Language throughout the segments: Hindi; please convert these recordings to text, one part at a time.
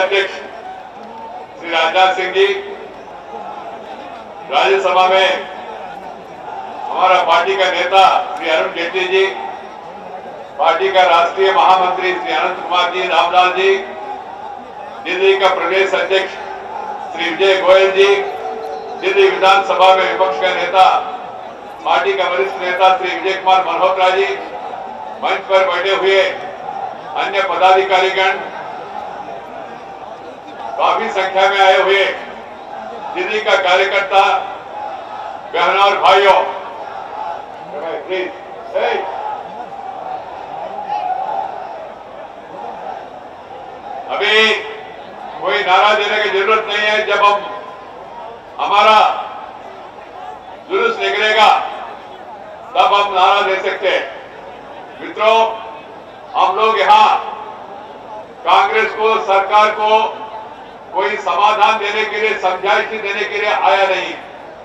अध्यक्ष श्री राजनाथ सिंह जी, राज्यसभा में हमारा पार्टी का नेता श्री अरुण जेटली जी, पार्टी का राष्ट्रीय महामंत्री श्री अनंत कुमार जी, रामलाल जी, दिल्ली का प्रदेश अध्यक्ष श्री विजय गोयल जी, दिल्ली विधानसभा में विपक्ष का नेता पार्टी का वरिष्ठ नेता श्री विजय कुमार मल्होत्रा जी, मंच पर बैठे हुए अन्य पदाधिकारीगण, काफी संख्या में आए हुए दिल्ली का कार्यकर्ता, बहनों और भाइयों, प्लीज अभी कोई नारा देने की जरूरत नहीं है। जब हमारा जुलूस निकलेगा तब हम नारा दे सकते हैं। मित्रों, हम लोग यहाँ कांग्रेस को, सरकार को कोई समाधान देने के लिए, समझाइश देने के लिए आया नहीं।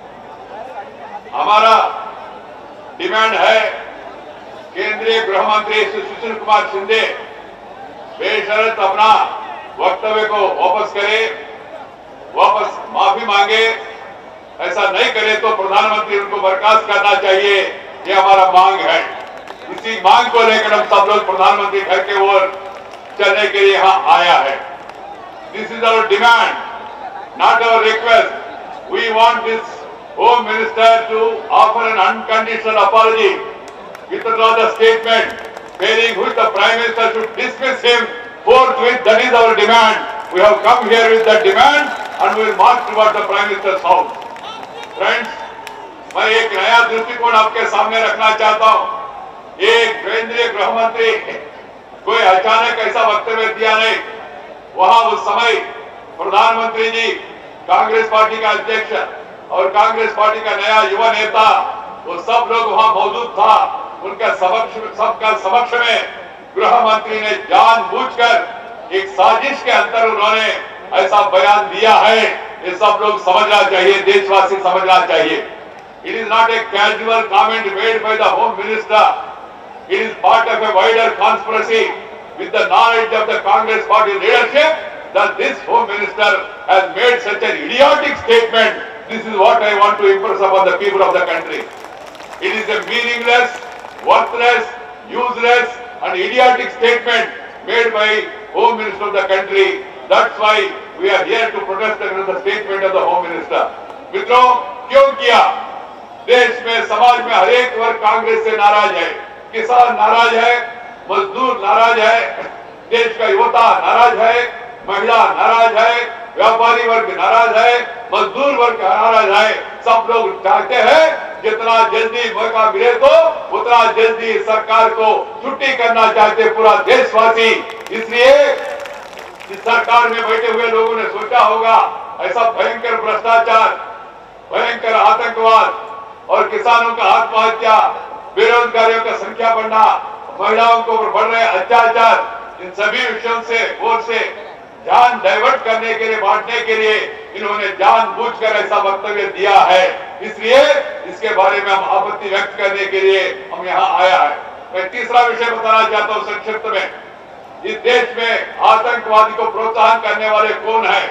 हमारा डिमांड है केंद्रीय गृह मंत्री श्री सुशील कुमार शिंदे बेशर्त अपना वक्तव्य को वापस करे, वापस माफी मांगे। ऐसा नहीं करे तो प्रधानमंत्री उनको बर्खास्त करना चाहिए। ये हमारा मांग है। इसी मांग को लेकर हम सब लोग प्रधानमंत्री घर के ओर चलने के लिए यहाँ आया है। This is our demand, not our request. We want this home minister to offer an unconditional apology, withdraw the statement, failing which the Prime Minister should dismiss him forthwith. That is our demand. We have come here with that demand and we will march towards the Prime Minister's house. Friends, मैं एक नया दृष्टिकोण आपके सामने रखना चाहता हूँ। एक केंद्रीय गृह मंत्री कोई अचानक ऐसा वक्तव्य दिया नहीं। वहां उस समय प्रधानमंत्री जी, कांग्रेस पार्टी का अध्यक्ष और कांग्रेस पार्टी का नया युवा नेता, वो सब लोग वहां मौजूद था। उनका सबका समक्ष में गृह मंत्री ने जानबूझकर एक साजिश के अंदर उन्होंने ऐसा बयान दिया है। ये सब लोग समझना चाहिए, देशवासी समझना चाहिए। It is not a casual comment made by the Home Minister. It is part of a wider conspiracy with the knowledge of the Congress Party leadership that this Home Minister has made such an idiotic statement. This is what I want to impress upon the people of the country. It is a meaningless, worthless, useless and idiotic statement made by Home Minister of the country. That's why we are here to protest against the statement of the Home Minister. मित्रों, क्यों किया? देश में, समाज में हर एक वर्ग कांग्रेस से नाराज है। किसान नाराज है, मजदूर नाराज है, देश का युवता नाराज है, महिला नाराज है, व्यापारी वर्ग नाराज है, मजदूर वर्ग नाराज है। सब लोग चाहते हैं जितना जल्दी मौका मिले तो उतना जल्दी सरकार को छुट्टी करना चाहते पूरा देशवासी। इसलिए इस सरकार में बैठे हुए लोगों ने सोचा होगा ऐसा भयंकर भ्रष्टाचार, भयंकर आतंकवाद और किसानों का आत्महत्या, बेरोजगारियों का संख्या बढ़ना, महिलाओं को बढ़ रहे अत्याचार, इन सभी विषयों से ओर से ध्यान डाइवर्ट करने के लिए, बांटने के लिए इन्होंने जानबूझकर ऐसा वक्तव्य दिया है। इसलिए इसके बारे में हम आपत्ति व्यक्त करने के लिए हम यहाँ आया है। मैं तीसरा विषय बताना चाहता हूँ संक्षिप्त में। इस देश में आतंकवादी को प्रोत्साहन करने वाले कौन है?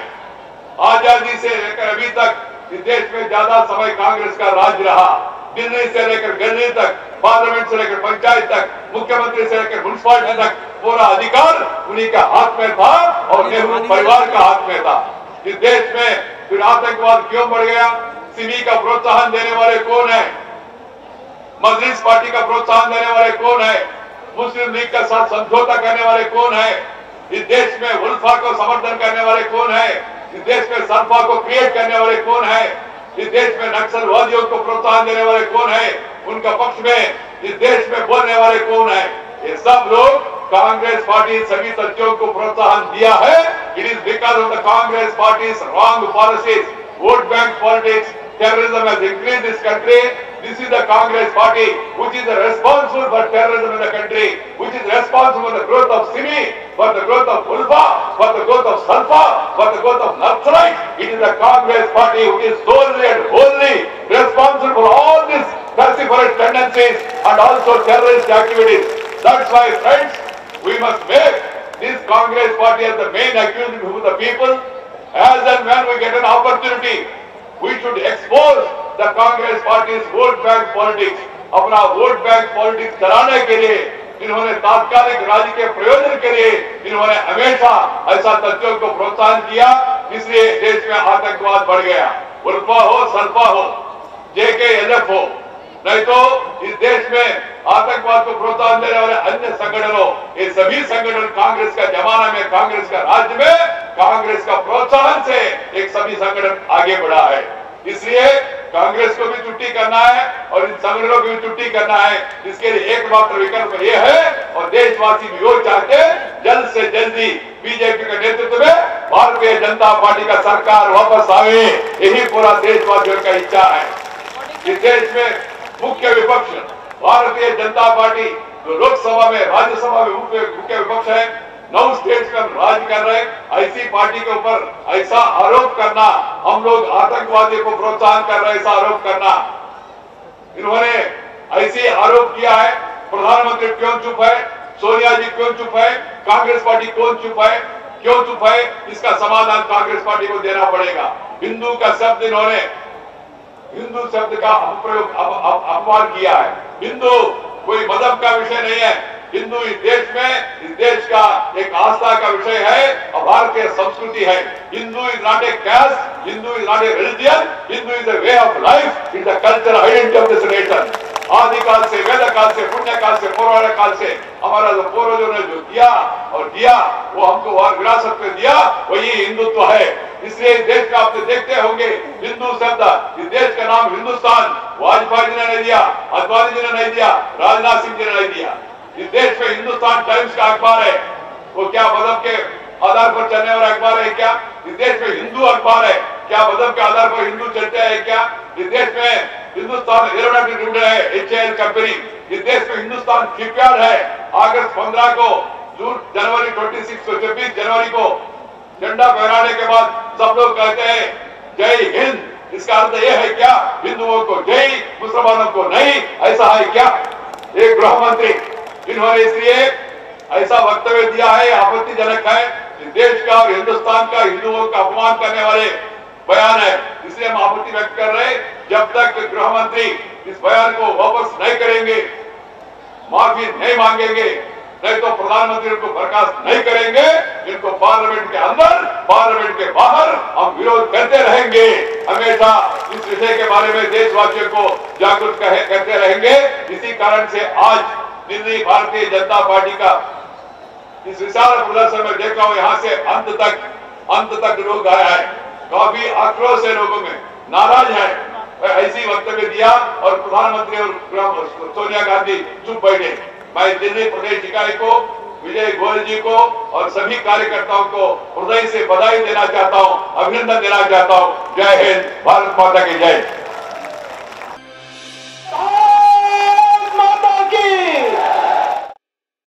आजादी से लेकर अभी तक इस देश में ज्यादा समय कांग्रेस का राज रहा। दिल्ली से लेकर गली तक, पार्लियामेंट से लेकर पंचायत तक, मुख्यमंत्री से लेकर म्युनिसिपालिटी तक पूरा अधिकार उन्हीं के हाथ में था और नेहरू परिवार का हाथ में था। इस देश में फिर आतंकवाद क्यों बढ़ गया? सिमी का प्रोत्साहन देने वाले कौन है? मजलिस पार्टी का प्रोत्साहन देने वाले कौन है? मुस्लिम लीग का साथ समझौता करने वाले कौन है? इस देश में उल्फा को समर्थन करने वाले कौन है? इस देश में सल्फा को क्रिएट करने वाले कौन है? इस देश में नक्सलवादियों को प्रोत्साहन देने वाले कौन है? उनका पक्ष में इस देश में बोलने वाले कौन है? ये सब लोग कांग्रेस पार्टी सभी तथ्यों को प्रोत्साहन दिया है। It is because of the Congress party's wrong policies, vote bank politics, terrorism has increased this country. This is the Congress party which is responsible for terrorism in the country, which is responsible for the growth of Simi, for the growth of Ulfa, for the growth of Salfa, for the growth of Naxalite. It is the Congress party which is solely and wholly responsible for all these falsified tendencies and also terrorist activities. That's why, friends, we must make this Congress party as the main accused of the people. As and when we get an opportunity, we should expose the Congress party's vote bank politics. अपना वोट बैंक पॉलिटिक्स चलाने के लिए इन्होंने तात्कालिक राजनीतिक प्रयोजन के लिए इन्होंने हमेशा ऐसा तथ्यों को प्रोत्साहन किया, इसलिए देश में आतंकवाद बढ़ गया। उल्फा हो, सल्फा हो, JKLF हो, नहीं तो इस देश में आतंकवाद को प्रोत्साहन देने वाले अन्य संगठनों, ये सभी संगठन कांग्रेस का जमाना में, कांग्रेस का राज्य में, कांग्रेस का प्रोत्साहन से एक सभी संगठन आगे बढ़ा है। इसलिए कांग्रेस को भी छुट्टी करना है और इन संगठनों को भी छुट्टी करना है। इसके लिए एकमात्र विकल्प ये है और देशवासी भी वो चाहते हैं जल्द से जल्दी बीजेपी के नेतृत्व में भारतीय जनता पार्टी का सरकार वापस आवे, यही पूरा देशवासियों का इच्छा है। इस देश में मुख्य विपक्ष भारतीय जनता पार्टी जो लोकसभा में, राज्यसभा में मुख्य विपक्ष है, 9 स्टेट्स में राज कर रहे, ऐसी पार्टी के ऊपर ऐसा आरोप करना, हम लोग आतंकवादी को प्रोत्साहन कर रहे, ऐसा आरोप करना, इन्होंने ऐसे आरोप किया है। प्रधानमंत्री क्यों चुप है, सोनिया जी क्यों चुप है, कांग्रेस पार्टी कौन चुप है, क्यों चुप है, इसका समाधान कांग्रेस पार्टी को देना पड़ेगा। हिंदू का शब्द इन्होंने, हिंदू शब्द का प्रयोग अपमान किया है। हिंदू कोई मजहब का विषय नहीं है, हिंदू इस देश में, इस देश का एक आस्था का विषय है और भारतीय संस्कृति है। Hindu is not a caste, Hindu is not a religion, Hindu is a way of life, is the cultural identity of this nation. आदिकाल से, वेद काल से, पुण्य काल से, पौराण काल से हमारा जो पूर्वजों ने जो किया और दिया, वो हमको और विरासत में दिया, वही हिंदुत्व है। इसलिए इस देश में आप देखते होंगे हिंदू शब्द, इस देश का नाम हिंदुस्तान वाजपेयी जी ने नहीं दिया, अद्वानी जी ने नहीं दिया, राजनाथ सिंह जी ने नहीं दिया। इस देश में हिंदुस्तान टाइम्स का अखबार है, वो क्या मजहब के आधार पर चलने वाला अखबार है क्या? इस देश में हिंदू अखबार है, क्या मजहब के आधार पर हिंदू चलते हैं क्या? इस देश में हिंदुस्तान एरोनॉटिक लिमिटेड है, HAL कंपनी, इस देश में हिंदुस्तान शिपयार्ड है। अगस्त 15 को, जनवरी 26 को, 26 जनवरी को झंडा फहराने के बाद सब लोग कहते हैं जय हिंद। इसका अर्थ यह है क्या हिंदुओं को जय, मुसलमानों को नहीं, ऐसा है क्या? एक गृह मंत्री इन्होंने इसलिए ऐसा वक्तव्य दिया है, आपत्तिजनक है। इस देश का और हिंदुस्तान का हिंदुओं का अपमान करने वाले बयान है, इसलिए हम आपत्ति व्यक्त कर रहे हैं। जब तक गृह मंत्री इस बयान को वापस नहीं करेंगे, माफी नहीं मांगेंगे, नहीं तो प्रधानमंत्री को बर्खास्त नहीं करेंगे, इनको पार्लियामेंट के अंदर, पार्लियामेंट के बाहर हम विरोध करते रहेंगे। हमेशा इस विषय के बारे में देशवासियों को जागरूक करते रहेंगे। इसी कारण से आज दिल्ली भारतीय जनता पार्टी का इस विशाल प्रदर्शन में देख रहा हूं, यहाँ से अंत तक लोग आया है, काफी आक्रोश है, लोगों में नाराज है, ऐसी वक्तव्य दिया और प्रधानमंत्री और सोनिया गांधी चुप बैठे। मैं दिल्ली प्रदेश इकाई को, विजय गोयल जी को और सभी कार्यकर्ताओं को हृदय से बधाई देना चाहता हूं, अभिनंदन देना चाहता हूं। जय हिंद, भारत माता की जय।